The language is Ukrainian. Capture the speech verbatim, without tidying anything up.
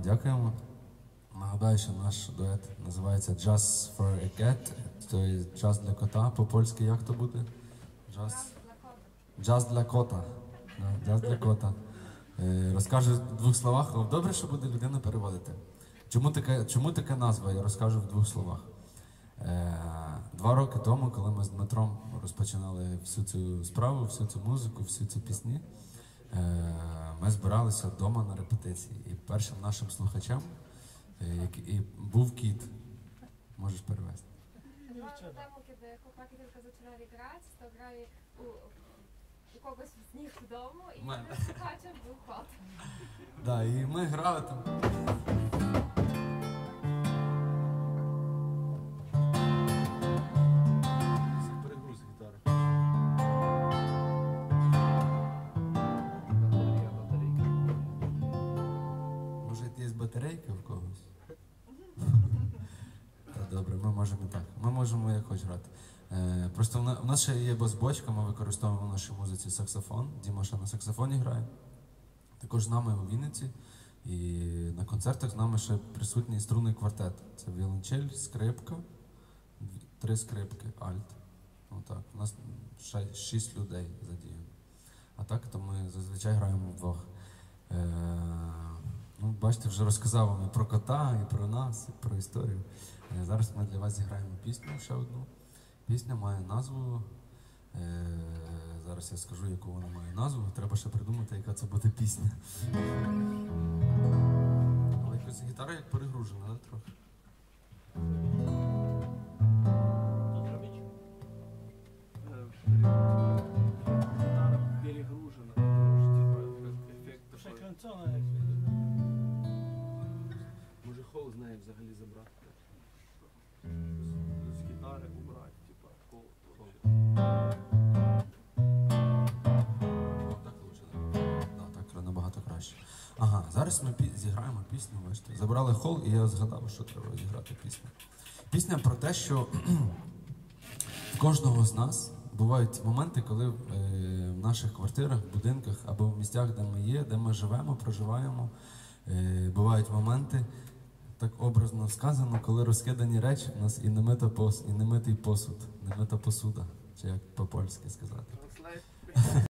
дякуємо. Нагадаю, що наш дует називається Jazz for a Cat, тобто джаз для кота. По-польськи як то буде? Джаз, джаз для кота. Да, джаз для кота. Е, розкажу в двох словах. О, добре, що буде людина переводити. Чому така, чому така назва? Я розкажу в двох словах. Е, два роки тому, коли ми з Дмитром розпочинали всю цю справу, всю цю музику, всю цю пісні, е, ми збиралися вдома на репетиції. І першим нашим слухачем е, і був кіт. Можеш перевести. Два роки тому, коли хлопаки тільки починали грати, то грали у, у когось з них вдома, і слухачем був кот. Да, і ми грали там. Перегруз гітари. Може, є батарейка в когось? Та добре, ми можемо і так. Ми можемо як хоч грати. Е, просто в на- в нас ще є бас-бочка, ми використовуємо в нашій музиці саксофон. Діма ще на саксофоні грає. Також з нами у Вінниці. І на концертах з нами ще присутній струнний квартет. Це віолончель, скрипка, дві- три скрипки, альт. Отак. У нас ще шість людей задіяно. А так, то ми зазвичай граємо вдвох. Е, ну, бачите, вже розказав вам і про кота, і про нас, і про історію. Е, зараз ми для вас зіграємо пісню ще одну. Пісня має назву. Е, зараз я скажу, яку вона має назву. Треба ще придумати, яка це буде пісня. Але якось гітара як перегружена, да, трохи? Гітара перегружена. Ефект такий. Може хол з неї взагалі забрати. З гітари убрати, типа хол. О, так лучше, да? Да, так набагато краще. Ага, зараз ми пі- зіграємо пісню, бачите. Забрали хол, і я згадав, що треба зіграти пісню. Пісня про те, що в кожного з нас бувають моменти, коли е, в наших квартирах, будинках або в місцях, де ми є, де ми живемо, проживаємо, е, бувають моменти, так образно сказано, коли розкидані речі, у нас і немита пос, і немитий посуд, немита посуда, чи як по-польськи сказати.